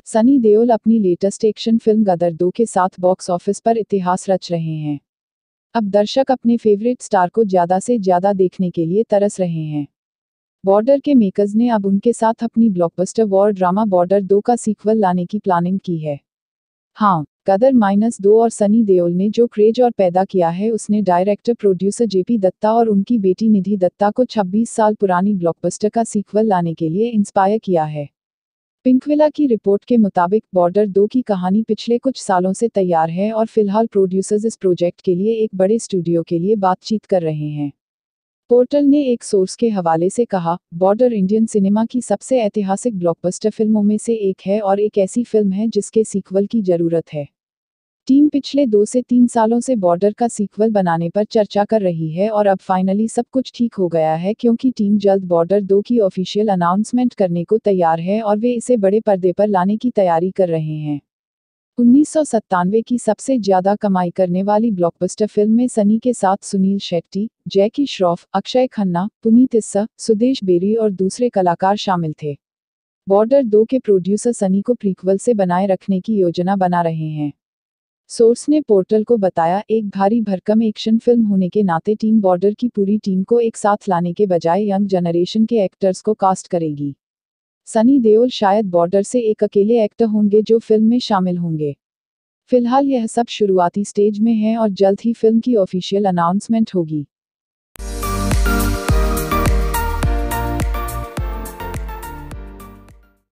सनी देओल अपनी latest action film गदर 2 के साथ बॉक्स ऑफिस पर इतिहास रच रहे हैं। अब दर्शक अपने फेवरेट स्टार को ज़्यादा से ज़्यादा देखने के लिए तरस रहे हैं। बॉर्डर के मेकर्स ने अब उनके साथ अपनी ब्लॉकबस्टर वॉर ड्रामा बॉर्डर 2 का सीक्वल लाने की प्लानिंग की है। हाँ, गदर -2 और सनी देओल ने जो क्रेज और पैदा किया है उसने डायरेक्टर प्रोड्यूसर जेपी दत्ता और उनकी बेटी निधि दत्ता को 26 साल पुरानी ब्लॉकबस्टर का सीक्वल लाने के लिए इंस्पायर किया है। पिंकविला की रिपोर्ट के मुताबिक बॉर्डर 2 की कहानी पिछले कुछ सालों से तैयार है और फिलहाल प्रोड्यूसर्स इस प्रोजेक्ट के लिए एक बड़े स्टूडियो के लिए बातचीत कर रहे हैं। पोर्टल ने एक सोर्स के हवाले से कहा, बॉर्डर इंडियन सिनेमा की सबसे ऐतिहासिक ब्लॉकबस्टर फिल्मों में से एक है और एक ऐसी फिल्म है जिसके सीक्वल की जरूरत है। टीम पिछले 2 से 3 सालों से बॉर्डर का सीक्वल बनाने पर चर्चा कर रही है और अब फाइनली सब कुछ ठीक हो गया है क्योंकि टीम जल्द बॉर्डर 2 की ऑफिशियल अनाउंसमेंट करने को तैयार है और वे इसे बड़े पर्दे पर लाने की तैयारी कर रहे हैं। 1997 की सबसे ज्यादा कमाई करने वाली ब्लॉकबस्टर फिल्म में सनी के साथ सुनील शेट्टी, जैकी श्रॉफ, अक्षय खन्ना, पुनीत इस्सा, सुदेश बेरी और दूसरे कलाकार शामिल थे। बॉर्डर 2 के प्रोड्यूसर सनी को प्रीक्वल से बनाए रखने की योजना बना रहे हैं। सोर्स ने पोर्टल को बताया, एक भारी भरकम एक्शन फिल्म होने के नाते टीम बॉर्डर की पूरी टीम को एक साथ लाने के बजाय यंग जनरेशन के एक्टर्स को कास्ट करेगी। सनी देओल शायद बॉर्डर से एक अकेले एक्टर होंगे जो फिल्म में शामिल होंगे। फिलहाल यह सब शुरुआती स्टेज में है और जल्द ही फिल्म की ऑफिशियल अनाउंसमेंट होगी।